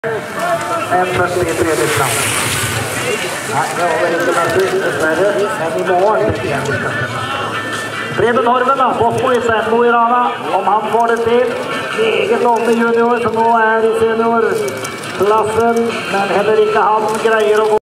En først i tredje plass. Nei, det var vel ikke mer dessverre, men i morgen. Preben Horven da, Bosmo i Mo i Rana, om han får det til. Meget lovende junior som nå i seniorklassen, men heller ikke han greier å gå.